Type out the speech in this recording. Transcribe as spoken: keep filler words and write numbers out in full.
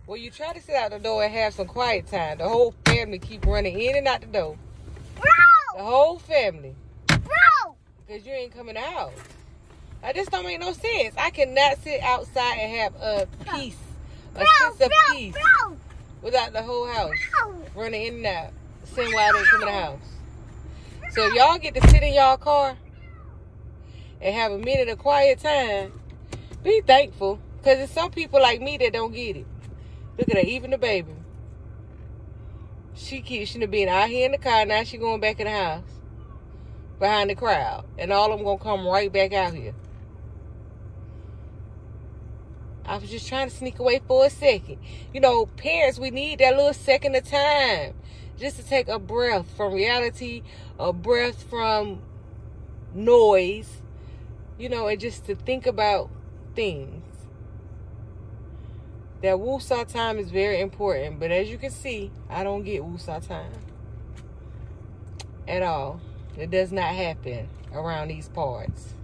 Well, you try to sit out the door and have some quiet time. The whole family keep running in and out the door. Bro! The whole family. Bro! Because you ain't coming out. That just don't make no sense. I cannot sit outside and have a peace. A Bro, sense of bro, peace. bro. Without the whole house Bro. running in and out. Saying why I didn't come in the house. So if y'all get to sit in y'all car and have a minute of quiet time, be thankful. Because there's some people like me that don't get it. Look at her, even the baby. She keeps, she done been out here in the car, now she going back in the house. Behind the crowd. And all of them going to come right back out here. I was just trying to sneak away for a second. You know, parents, we need that little second of time. Just to take a breath from reality, a breath from noise. You know, and just to think about things. That woosah time is very important. But as you can see, I don't get woosah time. At all. It does not happen around these parts.